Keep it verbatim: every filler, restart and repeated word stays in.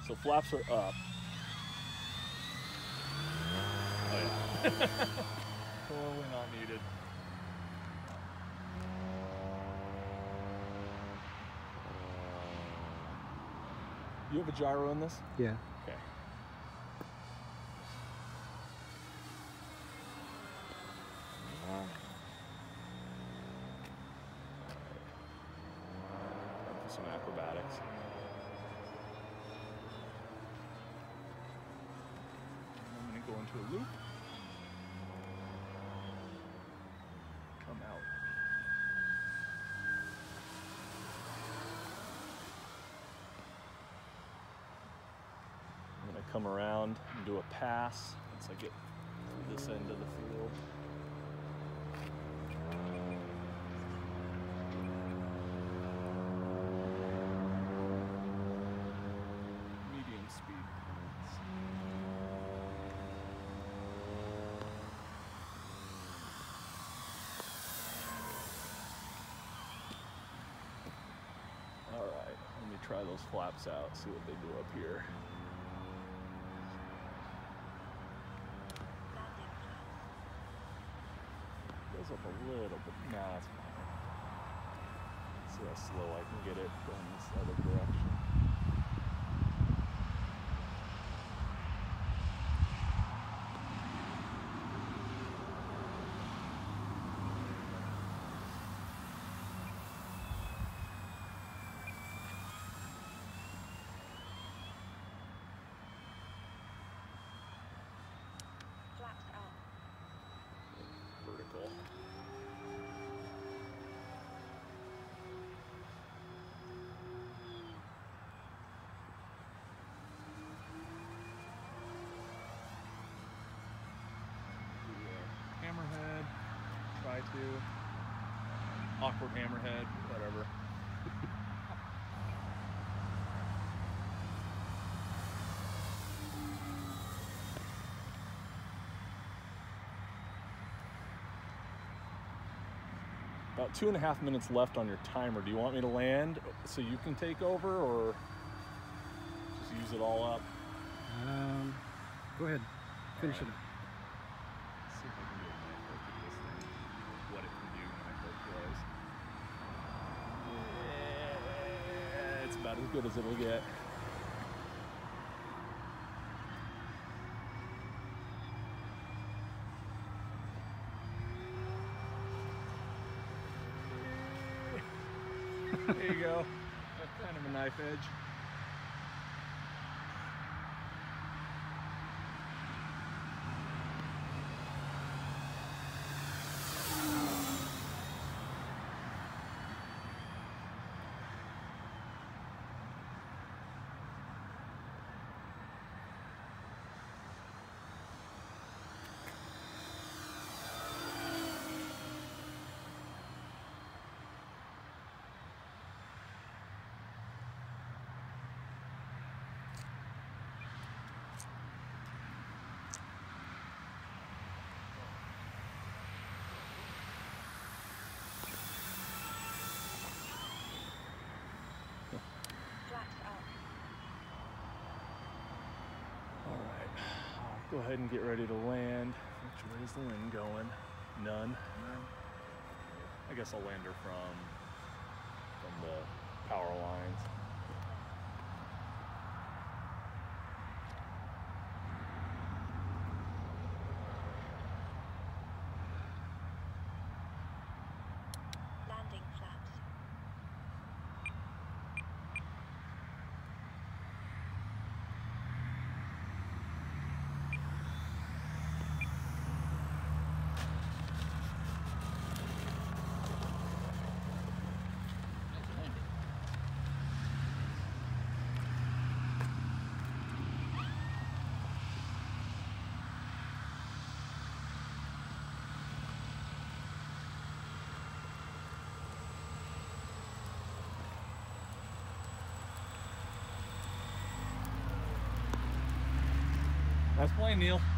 So flaps are up. Oh yeah. Totally not needed. You have a gyro in this? Yeah. Okay. Time for some acrobatics. I'm going to go into a loop. Come out. I'm going to come around and do a pass once I get to this end of the field. Medium speed. All right, let me try those flaps out, see what they do up here. Goes up a little bit. Nah, it's fine. See how slow I can get it going this other direction. Flaps up. Vertical. Hammerhead, try to. Awkward hammerhead, whatever. About two and a half minutes left on your timer. Do you want me to land so you can take over, or just use it all up? Um, go ahead. Finish it up. Let's see if I can do a knife hook at this thing. What it can do knife hook wise. Yeah, it's about as good as it'll get. There you go. That's kind of a knife edge. Flaps up. All right, I'll go ahead and get ready to land. Which way is the wind going? None. None. I guess I'll land her from from the power lines. Landing flaps. Nice plane, Neil.